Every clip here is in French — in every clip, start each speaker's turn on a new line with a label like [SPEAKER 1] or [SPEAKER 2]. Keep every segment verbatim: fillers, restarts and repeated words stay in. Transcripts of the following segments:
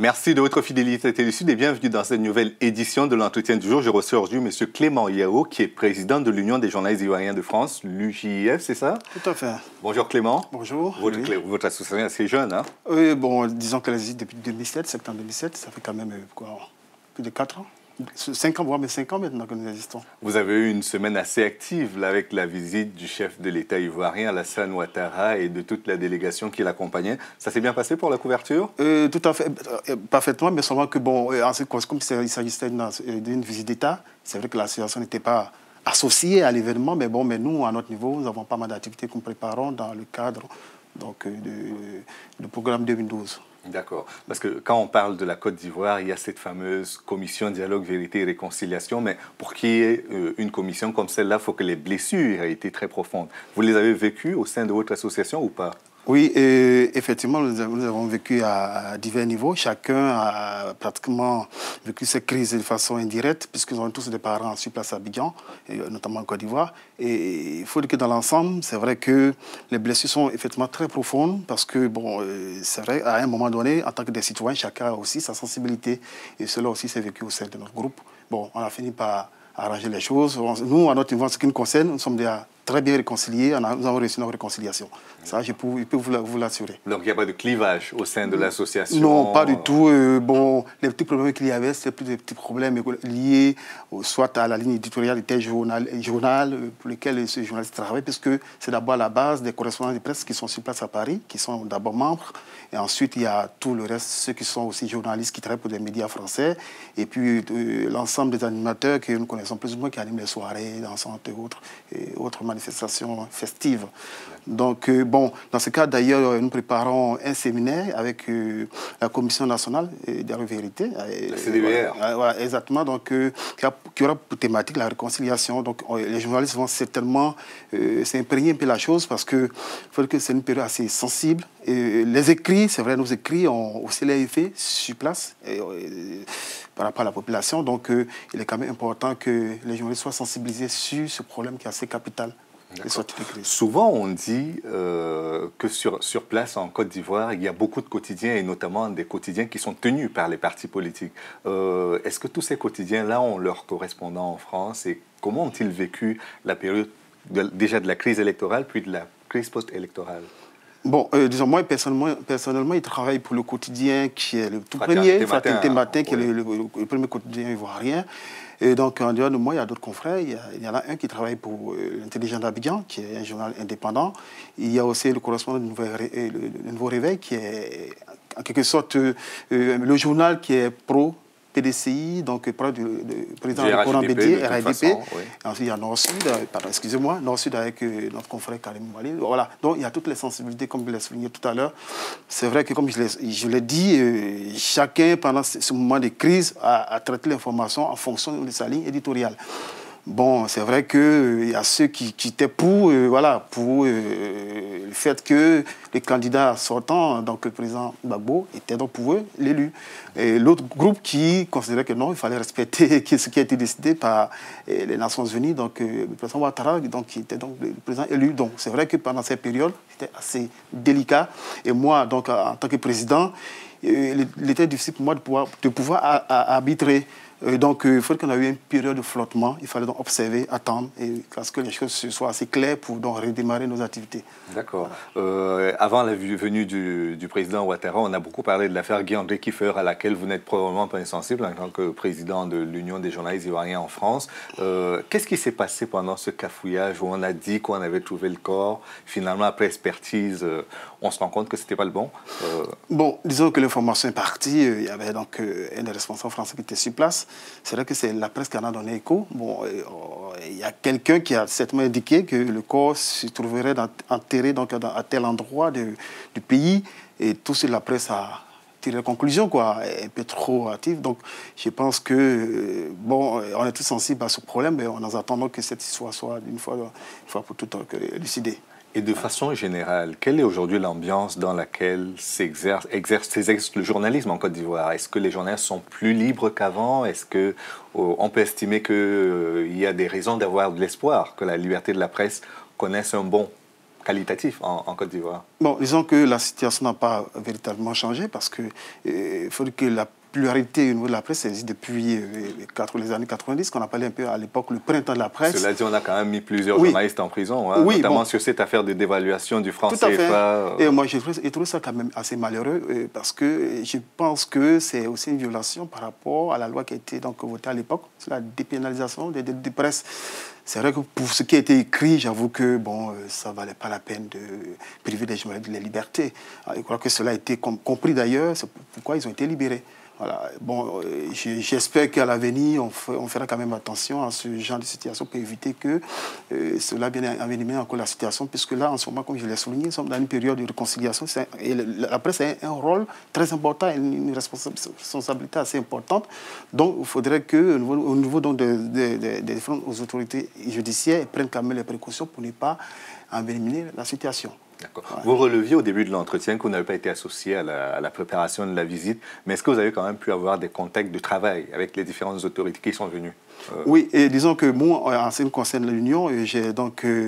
[SPEAKER 1] Merci de votre fidélité télévisée et bienvenue dans cette nouvelle édition de l'entretien du jour. J'ai reçu aujourd'hui M. Clément Yao, qui est président de l'Union des journalistes ivoiriens de France, l'U J I F, c'est ça?
[SPEAKER 2] Tout à fait.
[SPEAKER 1] Bonjour Clément.
[SPEAKER 2] Bonjour.
[SPEAKER 1] Votre,
[SPEAKER 2] Oui.
[SPEAKER 1] votre association est assez jeune, hein?
[SPEAKER 2] Oui, bon, disons qu'elle existe depuis deux mille sept, septembre deux mille sept, ça fait quand même quoi, plus de quatre ans. cinq ans, voire même cinq ans maintenant que nous existons.
[SPEAKER 1] Vous avez eu une semaine assez active là, avec la visite du chef de l'État ivoirien, Alassane Ouattara, et de toute la délégation qui l'accompagnait. Ça s'est bien passé pour la couverture?
[SPEAKER 2] euh, Tout à fait, euh, parfaitement, mais seulement que, bon, en ce, comme il s'agissait d'une visite d'État, c'est vrai que la situation n'était pas associée à l'événement, mais bon, mais nous, à notre niveau, nous avons pas mal d'activités que nous préparons dans le cadre donc, du programme deux mille douze.
[SPEAKER 1] D'accord. Parce que quand on parle de la Côte d'Ivoire, il y a cette fameuse commission dialogue, vérité et réconciliation. Mais pour qu'il y ait euh, une commission comme celle-là, il faut que les blessures aient été très profondes. Vous les avez vécues au sein de votre association ou pas?
[SPEAKER 2] Oui, et effectivement, nous avons, nous avons vécu à, à divers niveaux. Chacun a pratiquement vécu cette crise de façon indirecte, puisque nous avons tous des parents sur place à Abidjan, et notamment en Côte d'Ivoire. Et il faut dire que dans l'ensemble, c'est vrai que les blessures sont effectivement très profondes, parce que, bon, c'est vrai, à un moment donné, en tant que des citoyens, chacun a aussi sa sensibilité. Et cela aussi s'est vécu au sein de notre groupe. Bon, on a fini par arranger les choses. Nous, à notre niveau, en ce qui nous concerne, nous sommes déjà très bien réconciliés. Nous avons réussi notre réconciliation. Ça, je peux, je peux vous l'assurer.
[SPEAKER 1] Donc, il n'y a pas de clivage au sein de l'association?
[SPEAKER 2] Non, pas du tout. Euh, bon, les petits problèmes qu'il y avait, c'était plus des petits problèmes liés soit à la ligne éditoriale du tel journal, journal pour lequel ce journaliste travaille, puisque c'est d'abord la base des correspondants de presse qui sont sur place à Paris, qui sont d'abord membres. Et ensuite, il y a tout le reste, ceux qui sont aussi journalistes qui travaillent pour des médias français. Et puis, euh, l'ensemble des animateurs que nous connaissons plus ou moins, qui animent les soirées, dansantes et autres, et autres manifestations festives. Donc, euh, bon, dans ce cas, d'ailleurs, nous préparons un séminaire avec euh, la Commission nationale de la vérité.
[SPEAKER 1] La C D V R.
[SPEAKER 2] Voilà, voilà, exactement, donc, euh, qui, a, qui aura pour thématique la réconciliation. Donc, on, les journalistes vont certainement euh, s'imprégner un peu la chose parce que, faut que c'est une période assez sensible. Et les écrits, c'est vrai, nos écrits ont aussi les effets sur place et, et, par rapport à la population. Donc, euh, il est quand même important que les journalistes soient sensibilisés sur ce problème qui est assez capital.
[SPEAKER 1] Souvent, on dit euh, que sur, sur place, en Côte d'Ivoire, il y a beaucoup de quotidiens, et notamment des quotidiens qui sont tenus par les partis politiques. Euh, Est-ce que tous ces quotidiens-là ont leurs correspondants en France? Et comment ont-ils vécu la période de, déjà de la crise électorale, puis de la crise post-électorale?
[SPEAKER 2] Bon, euh, disons, moi, personnellement, personnellement, il travaille pour le quotidien qui est le tout premier, Fraternité Matin, qui est le, le, le premier quotidien ivoirien. Et donc, en dehors de moi, il y a d'autres confrères. Il y, a, il y en a un qui travaille pour euh, l'Intelligent d'Abidjan, qui est un journal indépendant. Il y a aussi le correspondant du Nouveau, le, le Nouveau Réveil, qui est en quelque sorte euh, le journal qui est pro P D C I, donc près du, du président du Coran Bédié, R A D P. Oui. Ensuite, il y a Nord-Sud, pardon, excusez-moi, Nord-Sud avec euh, notre confrère Karim Mouali. Voilà, donc il y a toutes les sensibilités, comme je l'ai souligné tout à l'heure. C'est vrai que, comme je l'ai dit, euh, chacun, pendant ce, ce moment de crise, a, a traité l'information en fonction de sa ligne éditoriale. Bon, c'est vrai qu'il euh, y a ceux qui, qui étaient pour, euh, voilà, pour euh, le fait que les candidats sortants, donc le président Gbagbo, était donc pour eux l'élu. Et l'autre groupe qui considérait que non, il fallait respecter ce qui a été décidé par euh, les Nations Unies, donc euh, le président Ouattara, donc, qui était donc le président élu. Donc c'est vrai que pendant cette période, c'était assez délicat. Et moi, donc, en tant que président, euh, il était difficile pour moi de pouvoir, de pouvoir à, à, arbitrer. Euh, donc, il faut qu'on ait eu une période de flottement. Il fallait donc observer, attendre, et parce que les choses soient assez claires pour donc redémarrer nos activités.
[SPEAKER 1] D'accord. Voilà. Euh, avant la venue du, du président Ouattara, on a beaucoup parlé de l'affaire Guy-André Kieffer, à laquelle vous n'êtes probablement pas insensible en tant que président de l'Union des journalistes ivoiriens en France. Euh, Qu'est-ce qui s'est passé pendant ce cafouillage où on a dit qu'on avait trouvé le corps? Finalement, après expertise, euh, on se rend compte que ce n'était pas le bon. Euh...
[SPEAKER 2] Bon, disons que l'information est partie. Euh, il y avait donc euh, un des responsables français qui était sur place. C'est vrai que c'est la presse qui en a donné écho. Bon, euh, il y a quelqu'un qui a certainement indiqué que le corps se trouverait dans, enterré donc, dans, à tel endroit de, du pays. Et tout ce la presse a tiré la conclusion, quoi, un peu trop hâtive. Donc, je pense que, euh, bon, on est tous sensibles à ce problème, mais en attendant que cette histoire soit, une fois, une fois pour toutes, élucidée.
[SPEAKER 1] Et de façon générale, quelle est aujourd'hui l'ambiance dans laquelle s'exerce exerce, exerce le journalisme en Côte d'Ivoire? Est-ce que les journalistes sont plus libres qu'avant? Est-ce qu'on euh, peut estimer qu'il euh, y a des raisons d'avoir de l'espoir, que la liberté de la presse connaisse un bond? qualitatif en, en Côte d'Ivoire?
[SPEAKER 2] Bon, disons que la situation n'a pas véritablement changé parce qu'il euh, faut que la pluralité au niveau de la presse existe depuis euh, les années quatre-vingt-dix, qu'on appelait un peu à l'époque le printemps de la presse.
[SPEAKER 1] Cela dit, on a quand même mis plusieurs
[SPEAKER 2] oui.
[SPEAKER 1] journalistes en prison, hein, oui, notamment bon. sur cette affaire de dévaluation du franc C F A.
[SPEAKER 2] Tout à fait.
[SPEAKER 1] Euh...
[SPEAKER 2] Et moi, j'ai trouvé, trouvé ça quand même assez malheureux euh, parce que je pense que c'est aussi une violation par rapport à la loi qui a été donc, votée à l'époque, c'est la dépénalisation des délits de presse. C'est vrai que pour ce qui a été écrit, j'avoue que bon, euh, ça ne valait pas la peine de priver les journalistes de la liberté. Alors, je crois que cela a été com compris d'ailleurs, c'est pourquoi ils ont été libérés. Voilà. Bon, euh, j'espère qu'à l'avenir, on, on fera quand même attention à ce genre de situation pour éviter que euh, cela vienne envenimer encore la situation, puisque là, en ce moment, comme je l'ai souligné, nous sommes dans une période de réconciliation. Et la presse a un, un rôle très important, une responsabilité assez importante. Donc, il faudrait qu'au niveau, au niveau donc, des de, de, de différentes autorités judiciaires prennent quand même les précautions pour ne pas envenimer la situation.
[SPEAKER 1] Ouais. Vous releviez au début de l'entretien que vous n'avez pas été associé à la, à la préparation de la visite, mais est-ce que vous avez quand même pu avoir des contacts de travail avec les différentes autorités qui sont venues? euh...
[SPEAKER 2] Oui, et disons que moi, en ce qui concerne l'Union, j'ai donc euh,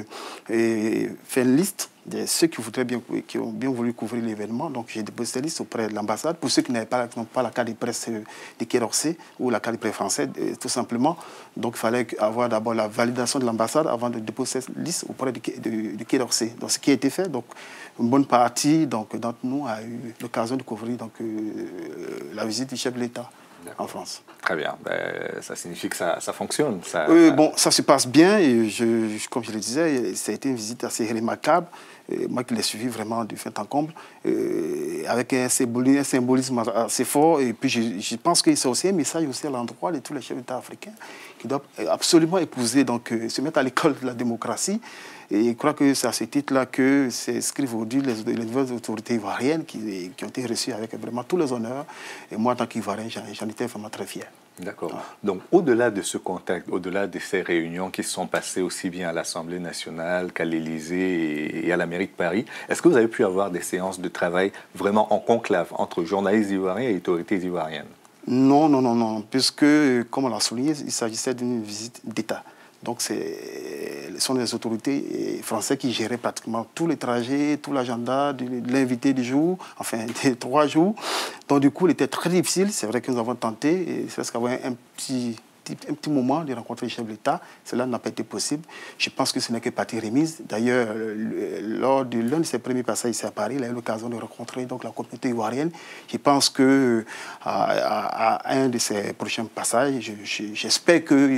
[SPEAKER 2] fait une liste de ceux qui, voudraient bien, qui ont bien voulu couvrir l'événement. Donc j'ai déposé cette liste auprès de l'ambassade. Pour ceux qui n'avaient pas, pas la carte de presse de Quai d'Orsay ou la carte de presse française, tout simplement. Donc il fallait avoir d'abord la validation de l'ambassade avant de déposer cette liste auprès de, de, de Quai d'Orsay. Donc ce qui a été fait, donc une bonne partie d'entre nous a eu l'occasion de couvrir donc, euh, la visite du chef de l'État en France.
[SPEAKER 1] Très bien. Ben, ça signifie que ça, ça fonctionne. Ça,
[SPEAKER 2] euh,
[SPEAKER 1] ça...
[SPEAKER 2] Bon, ça se passe bien. Et je, comme je le disais, ça a été une visite assez remarquable. Et moi qui l'ai suivi vraiment de fait en comble, euh, avec un symbolisme, un symbolisme assez fort. Et puis je, je pense que c'est aussi un message aussi à l'endroit de tous les chefs d'État africains qui doivent absolument épouser, donc euh, se mettre à l'école de la démocratie. Et je crois que c'est à ce titre-là que s'inscrivent aujourd'hui les, les nouvelles autorités ivoiriennes qui, qui ont été reçues avec vraiment tous les honneurs. Et moi, en tant qu'Ivoirien, j'en étais vraiment très fier.
[SPEAKER 1] D'accord. Ah. Donc, au-delà de ce contact, au-delà de ces réunions qui se sont passées aussi bien à l'Assemblée nationale qu'à l'Élysée et à la mairie de Paris, est-ce que vous avez pu avoir des séances de travail vraiment en conclave entre journalistes ivoiriens et autorités ivoiriennes?
[SPEAKER 2] Non, non, non, non, puisque, comme on l'a souligné, il s'agissait d'une visite d'État. Donc, ce sont les autorités françaises qui géraient pratiquement tous les trajets, tout l'agenda de l'invité du jour, enfin, des trois jours. Donc, du coup, il était très difficile. C'est vrai que nous avons tenté, et c'est parce qu'il y avait un petit... un petit moment de rencontrer le chef de l'État. Cela n'a pas été possible. Je pense que ce n'est que partie remise. D'ailleurs, lors de l'un de ses premiers passages ici à Paris, il a eu l'occasion de rencontrer donc, la communauté ivoirienne. Je pense qu'à à, à un de ses prochains passages, j'espère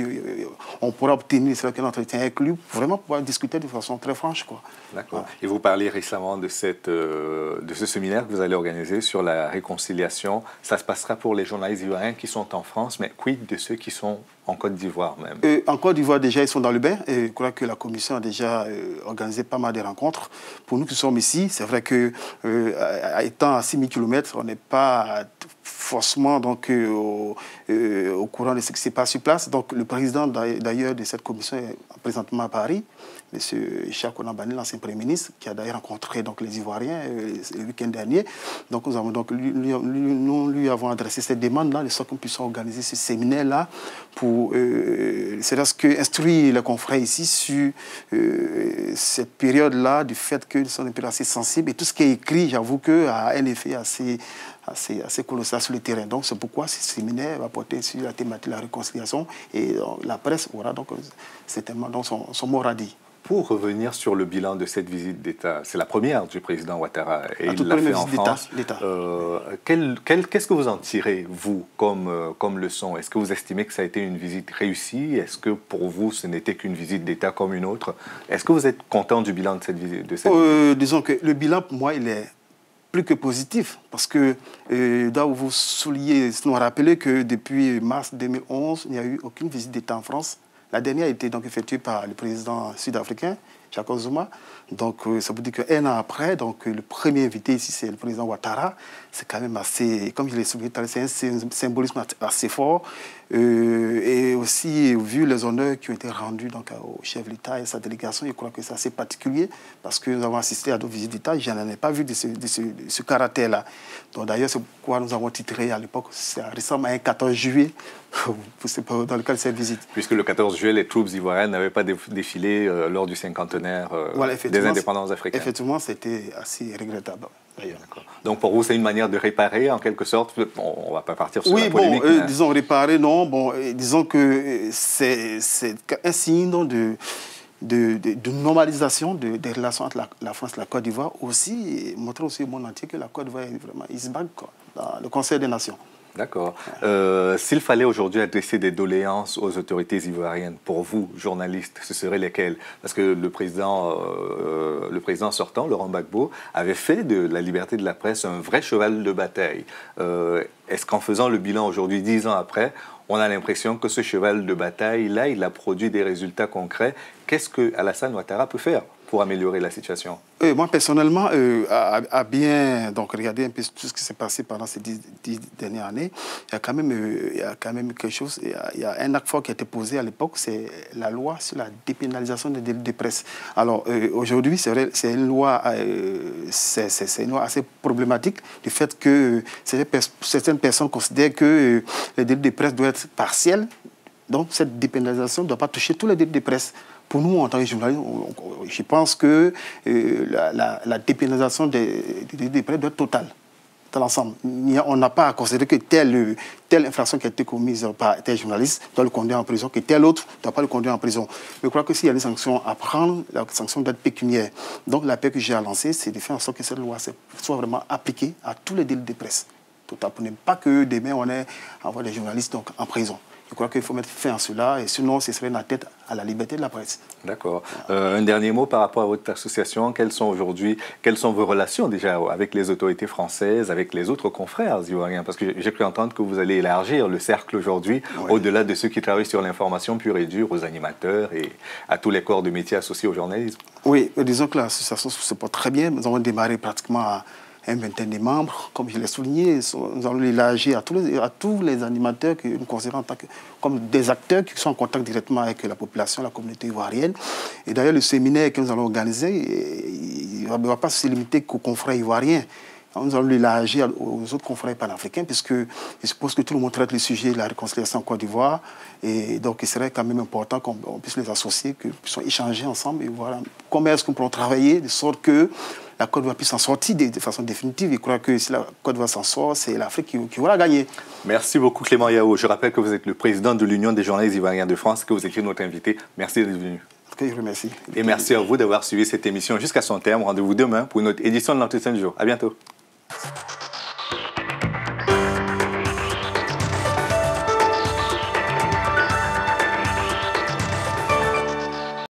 [SPEAKER 2] qu'on pourra obtenir un entretien avec lui pour vraiment pouvoir discuter de façon très franche.
[SPEAKER 1] D'accord. Voilà. Et vous parliez récemment de, cette, euh, de ce séminaire que vous allez organiser sur la réconciliation. Ça se passera pour les journalistes ivoiriens qui sont en France, mais quid de ceux qui sont en Côte d'Ivoire même?
[SPEAKER 2] euh, En Côte d'Ivoire, déjà, ils sont dans le bain. Et je crois que la Commission a déjà euh, organisé pas mal de rencontres. Pour nous qui sommes ici, c'est vrai que, euh, étant à six mille kilomètres, on n'est pas forcément donc, euh, au, euh, au courant de ce qui se passe sur place. Donc, le président, d'ailleurs, de cette commission est présentement à Paris, M. Cheikh Ounambane, l'ancien Premier ministre, qui a d'ailleurs rencontré donc, les Ivoiriens euh, le week-end dernier. Donc, nous avons donc, lui, lui, nous lui avons adressé cette demande-là, de sorte que nous puissions organiser ce séminaire-là pour euh, c'est parce que instruire les confrères ici sur euh, cette période-là, du fait que nous sommes une période assez sensible. Et tout ce qui est écrit, j'avoue a un effet assez, assez, assez colossal sur le terrain. Donc, c'est pourquoi ce séminaire va porter sur la thématique de la réconciliation. Et donc, la presse aura donc certainement donc, son, son mot à dire.
[SPEAKER 1] Pour revenir sur le bilan de cette visite d'État, c'est la première du président Ouattara et il l'a fait en France. Euh, quel, quel, Qu'est-ce que vous en tirez, vous, comme, euh, comme leçon? Est-ce que vous estimez que ça a été une visite réussie? Est-ce que pour vous, ce n'était qu'une visite d'État comme une autre? Est-ce que vous êtes content du bilan de cette visite, de cette
[SPEAKER 2] euh,
[SPEAKER 1] visite?
[SPEAKER 2] Disons que le bilan, pour moi, il est plus que positif. Parce que, euh, là où vous soulignez, nous rappelez que depuis mars deux mille onze, il n'y a eu aucune visite d'État en France. La dernière a été donc effectuée par le président sud-africain, Jacob Zuma. Donc, euh, ça veut dire qu'un an après, donc, le premier invité ici, c'est le président Ouattara. C'est quand même assez, comme je l'ai souligné, c'est un symbolisme assez fort. Euh, et aussi, vu les honneurs qui ont été rendus donc, au chef de l'État et sa délégation, je crois que c'est assez particulier parce que nous avons assisté à d'autres visites d'État. Je n'en ai pas vu de ce, de ce, de ce caractère-là. Donc, d'ailleurs, c'est pourquoi nous avons titré à l'époque, ça ressemble à un quatorze juillet, dans le cadre de cette visite.
[SPEAKER 1] Puisque le quatorze juillet, les troupes ivoiriennes n'avaient pas défilé euh, lors du cinquante partenaires euh,
[SPEAKER 2] voilà,
[SPEAKER 1] des indépendances africaines.
[SPEAKER 2] Effectivement, c'était assez regrettable.
[SPEAKER 1] Donc pour vous, c'est une manière de réparer en quelque sorte. Bon, on ne va pas partir sur
[SPEAKER 2] oui,
[SPEAKER 1] la polémique.
[SPEAKER 2] Oui, bon, euh,
[SPEAKER 1] mais...
[SPEAKER 2] disons réparer, non. Bon, euh, disons que c'est un signe de, de, de, de normalisation de, des relations entre la, la France et la Côte d'Ivoire aussi, et montrer aussi au monde entier que la Côte d'Ivoire est vraiment is back, quoi, dans le Conseil des Nations.
[SPEAKER 1] D'accord. Euh, S'il fallait aujourd'hui adresser des doléances aux autorités ivoiriennes, pour vous, journalistes, ce seraient lesquelles? Parce que le président, euh, le président sortant, Laurent Gbagbo, avait fait de la liberté de la presse un vrai cheval de bataille. Euh, Est-ce qu'en faisant le bilan aujourd'hui, dix ans après, on a l'impression que ce cheval de bataille-là, il a produit des résultats concrets? Qu'est-ce que Alassane Ouattara peut faire pour améliorer la situation?
[SPEAKER 2] euh, Moi, personnellement, euh, à, à bien donc, regarder un peu tout ce qui s'est passé pendant ces dix, dix dernières années, il y a quand même, euh, il y a quand même quelque chose, il y a, il y a un acte fort qui a été posé à l'époque, c'est la loi sur la dépénalisation des délits de presse. Alors, euh, aujourd'hui, c'est vrai, c'est une loi, euh, c'est une loi assez problématique, du fait que euh, certaines personnes considèrent que euh, les délits de presse doivent être partiels, donc cette dépénalisation ne doit pas toucher tous les délits de presse. Pour nous, en tant que journalistes, je pense que euh, la, la, la dépénalisation des, des, des prêts doit être totale, dans l'ensemble. On n'a pas à considérer que telle, telle infraction qui a été commise par tel journaliste doit le conduire en prison, que tel autre ne doit pas le conduire en prison. Je crois que s'il y a des sanctions à prendre, la sanction doit être pécuniaire. Donc l'appel que j'ai à lancer, c'est de faire en sorte que cette loi soit vraiment appliquée à tous les délits de presse. Total, pour ne pas que demain on ait à avoir des journalistes donc, en prison. Je crois qu'il faut mettre fin à cela, et sinon, ce serait une atteinte à la liberté de la presse.
[SPEAKER 1] D'accord. Euh, un dernier mot par rapport à votre association. Quelles sont aujourd'hui, quelles sont vos relations déjà avec les autorités françaises, avec les autres confrères ivoiriens? Parce que j'ai cru entendre que vous allez élargir le cercle aujourd'hui, oui, au-delà de ceux qui travaillent sur l'information pure et dure, aux animateurs et à tous les corps de métier associés au journalisme.
[SPEAKER 2] Oui, disons que l'association se porte très bien. Nous avons démarré pratiquement à une vingtaine de membres, comme je l'ai souligné. Nous allons l'élargir à tous les, à tous les animateurs que nous considérons en tant que, comme des acteurs qui sont en contact directement avec la population, la communauté ivoirienne. Et d'ailleurs, le séminaire que nous allons organiser, il ne va pas se limiter qu'aux confrères ivoiriens. Nous allons l'élargir aux autres confrères panafricains, puisque je suppose que tout le monde traite le sujet de la réconciliation en Côte d'Ivoire. Et donc, il serait quand même important qu'on puisse les associer, que nous puissions échanger ensemble et voir comment est-ce qu'on peut travailler de sorte que la Côte d'Ivoire puisse s'en sortir de, de façon définitive. Je crois que si la Côte d'Ivoire s'en sort, c'est l'Afrique qui, qui va la gagner.
[SPEAKER 1] Merci beaucoup, Clément Yao. Je rappelle que vous êtes le président de l'Union des journalistes ivoiriens de France, que vous étiez notre invité. Merci d'être venu.
[SPEAKER 2] Je vous remercie.
[SPEAKER 1] Et merci à vous d'avoir suivi cette émission jusqu'à son terme. Rendez-vous demain pour une autre édition de l'Entretien du jour. À bientôt.